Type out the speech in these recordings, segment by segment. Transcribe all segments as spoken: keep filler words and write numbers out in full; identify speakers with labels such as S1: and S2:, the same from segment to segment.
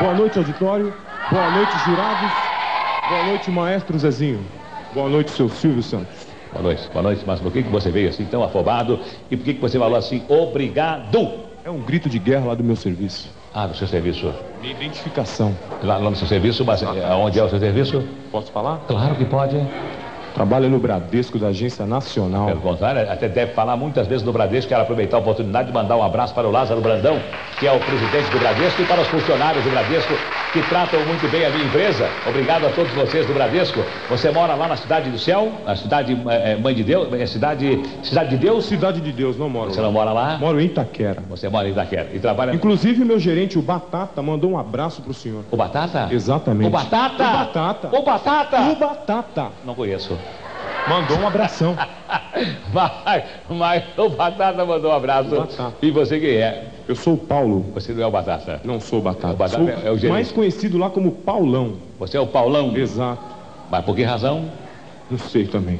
S1: Boa noite, auditório. Boa noite, jurados. Boa noite, maestro Zezinho. Boa noite, seu Silvio Santos.
S2: Boa noite, boa noite, mas por que que você veio assim tão afobado? E por que que você falou assim, obrigado?
S1: É um grito de guerra lá do meu serviço.
S2: Ah, do seu serviço.
S1: Minha identificação.
S2: Lá, lá no seu serviço, mas onde é o seu serviço?
S1: Posso falar?
S2: Claro que pode.
S1: Trabalha no Bradesco da Agência Nacional.
S2: Pelo contrário, até deve falar muitas vezes no Bradesco. Quero aproveitar a oportunidade de mandar um abraço para o Lázaro Brandão, que é o presidente do Bradesco, e para os funcionários do Bradesco, que tratam muito bem a minha empresa. Obrigado a todos vocês do Bradesco. Você mora lá na Cidade do Céu, na cidade é, Mãe de Deus, é cidade, cidade de Deus?
S1: Cidade de Deus, não moro
S2: Você
S1: lá.
S2: não mora lá?
S1: Moro em Itaquera.
S2: Você mora em Itaquera e trabalha...
S1: Inclusive o meu gerente, o Batata, mandou um abraço pro senhor.
S2: O Batata?
S1: Exatamente.
S2: O Batata?
S1: O Batata.
S2: O Batata?
S1: O Batata.
S2: Não conheço.
S1: Mandou um abração.
S2: mas, mas o Batata mandou um abraço.
S1: Batata.
S2: E você quem é?
S1: Eu sou o Paulo.
S2: Você não é o Batata?
S1: Não sou o Batata.
S2: O Batata
S1: sou
S2: é o gerente.
S1: mais conhecido lá como Paulão.
S2: Você é o Paulão?
S1: Exato.
S2: Mas por que razão?
S1: Não sei também.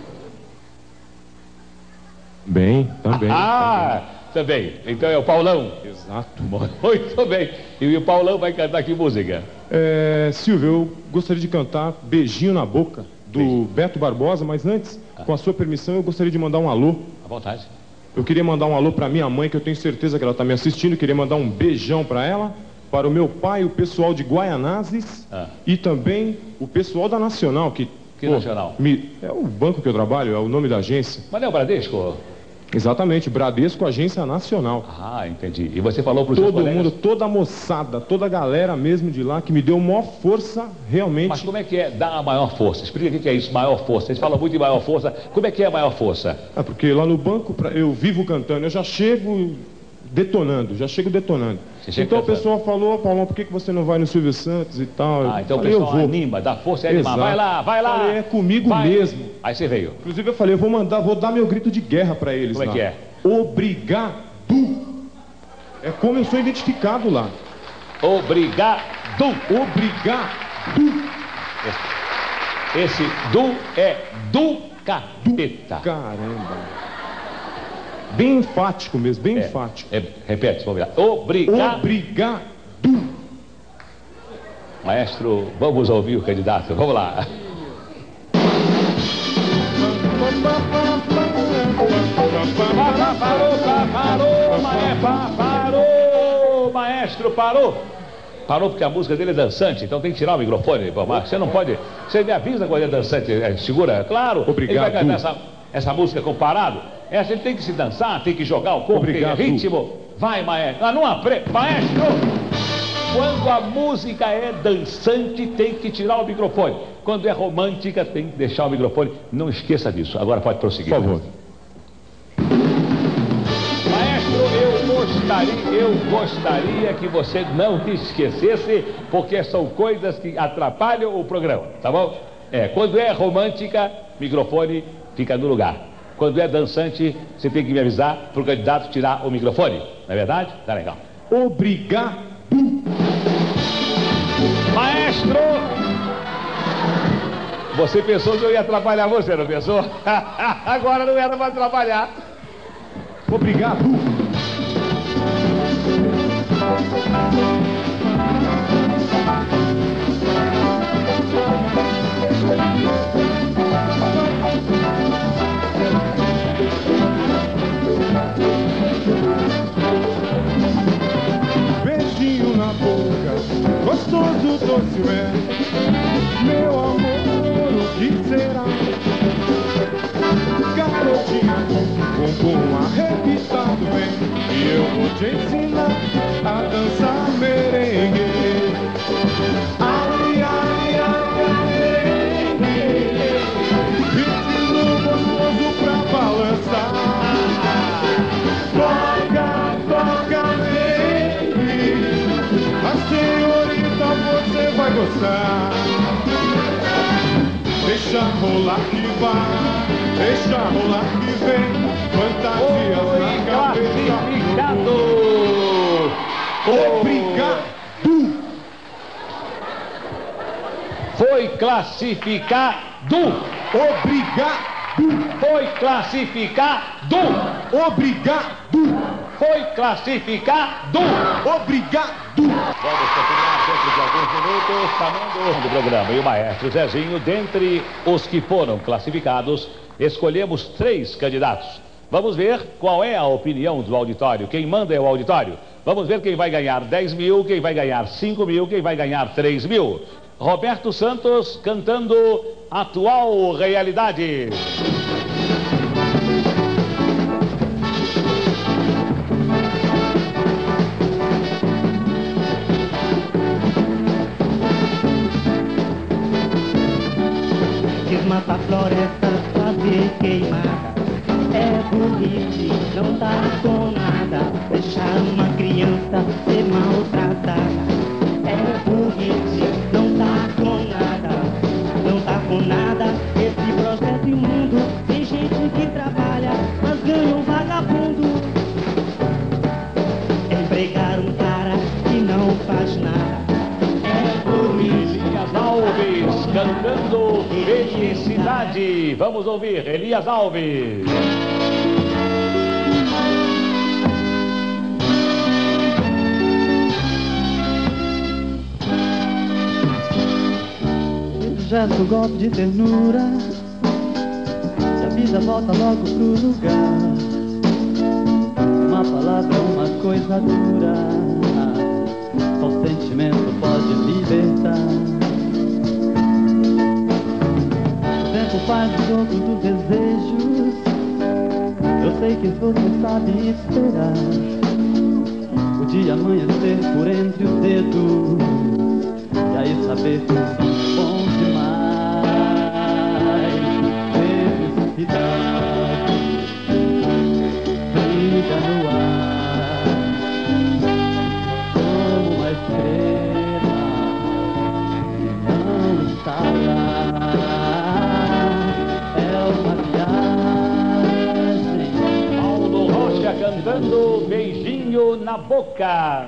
S1: Bem, também.
S2: Ah, também. Então é o Paulão?
S1: Exato.
S2: Muito bem. E o Paulão vai cantar que música?
S1: É, Silvio, eu gostaria de cantar Beijinho na Boca, do
S2: Beijo.
S1: Beto Barbosa, mas antes, ah. com a sua permissão, eu gostaria de mandar um alô.
S2: À vontade.
S1: Eu queria mandar um alô para minha mãe, que eu tenho certeza que ela está me assistindo. Eu queria mandar um beijão para ela, para o meu pai, o pessoal de Guaianazes ah. e também o pessoal da Nacional, que...
S2: Que
S1: pô,
S2: Nacional?
S1: Me, é o banco que eu trabalho, é o nome da agência.
S2: Mas não é o Bradesco?
S1: Exatamente, Bradesco, Agência Nacional.
S2: Ah, entendi. E você falou para os
S1: Todo
S2: seus colegas...
S1: mundo, toda a moçada, toda a galera mesmo de lá, que me deu maior força, realmente.
S2: Mas como é que é dar a maior força? Explica o que é isso, maior força. Eles falam muito de maior força. Como é que é a maior força?
S1: É porque lá no banco, pra, eu vivo cantando, eu já chego detonando, já chego detonando. Então o pessoal falou, Paulão, por que que você não vai no Silvio Santos e tal?
S2: Ah, então
S1: falei,
S2: o pessoal
S1: eu vou.
S2: anima, dá força e anima. Vai lá, vai lá.
S1: Falei, é comigo
S2: vai.
S1: mesmo.
S2: Aí você veio.
S1: Inclusive eu falei, eu vou mandar, vou dar meu grito de guerra pra eles.
S2: Como
S1: lá.
S2: é que é?
S1: Obrigado. É como eu sou identificado lá.
S2: Obrigado.
S1: Obrigado.
S2: Esse, esse do é do capeta.
S1: Caramba. Bem enfático mesmo, bem
S2: é,
S1: enfático.
S2: É, repete, vamos lá. Obrigado.
S1: Obrigado.
S2: Maestro, vamos ouvir o candidato. Vamos lá. Parou, parou, maestro, parou, maestro, parou. Parou porque a música dele é dançante, então tem que tirar o microfone. Você não pode. Você me avisa quando é dançante, é, segura, claro.
S1: Obrigado.
S2: Ele vai cantar essa, essa música com parado. Essa ele tem que se dançar, tem que jogar o corpo,
S1: Obrigado.
S2: tem ritmo. Vai, maestro. Ah, não apre... Maestro! Quando a música é dançante, tem que tirar o microfone. Quando é romântica, tem que deixar o microfone. Não esqueça disso. Agora pode prosseguir.
S1: Por favor.
S2: Maestro, eu gostaria, eu gostaria que você não esquecesse, porque são coisas que atrapalham o programa, tá bom? É, quando é romântica, microfone fica no lugar. Quando é dançante, você tem que me avisar para o candidato tirar o microfone. Não é verdade? Tá legal.
S1: Obrigado.
S2: Maestro! Você pensou que eu ia atrapalhar você, não pensou? Agora não era para atrapalhar.
S1: Obrigado. Beijinho na boca, gostoso, doce é. Meu amor, o que será? Garotinha, bumbum arrebitado, vem, e eu vou te ensinar a dançar merengue. Ai, ai, ai, ai, merengue, ritmo gostoso pra balançar. Toca, toca, merengue, a senhorita você vai gostar. Deixa rolar que vai, deixa rolar que vem, fantasias na cabeça.
S2: Obrigado! Foi classificado!
S1: Obrigado!
S2: Foi classificado!
S1: Obrigado!
S2: Foi classificado!
S1: Obrigado!
S2: Vamos continuar. dentro de alguns minutos, chamando do programa. E o maestro Zezinho, dentre os que foram classificados, escolhemos três candidatos. Vamos ver qual é a opinião do auditório. Quem manda é o auditório. Vamos ver quem vai ganhar dez mil, quem vai ganhar cinco mil, quem vai ganhar três mil. Roberto Santos cantando Atual Realidade.
S3: Desmata a floresta, fazer queimada é burrice, não dá com nada. Deixar uma criança ser maltratada é burrice, não dá com nada. Não dá com nada esse projeto imundo. Tem gente que trabalha, mas ganha um vagabundo. Empregar um cara que não faz nada é burrice.
S2: Elias Alves cantando Felicidade. Vamos ouvir Elias Alves.
S3: Gesto, golpe de ternura, e a vida volta logo pro lugar. Uma palavra, uma coisa dura, só o sentimento pode libertar. O tempo faz o jogo dos desejos, eu sei que você sabe esperar. O dia amanhecer por entre os dedos, e aí saber que eu sou bom demais. Felicidade brilha no ar como uma estrela que não está lá. É uma viagem.
S2: Paulo Rocha cantando Beijinho na Boca.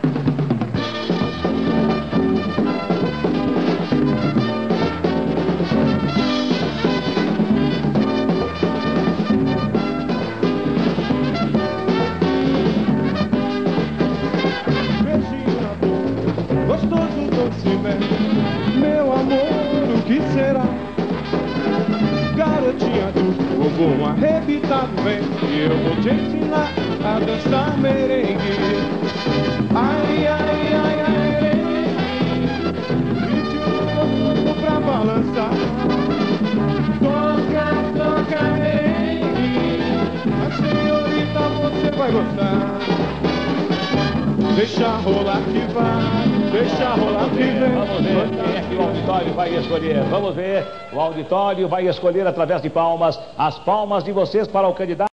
S1: Meu amor, o que será? Garotinha do bumbum arrebitado, vem que eu vou te ensinar a dançar merengue. Ai, ai, ai, ai, merengue, ritmo louco pra balançar. Toca, toca merengue, a senhorita você vai gostar. Deixa rolar que vai, deixa rolar que vem.
S2: Vamos ver quem é que o auditório vai escolher. Vamos ver, o auditório vai escolher através de palmas, as palmas de vocês para o candidato.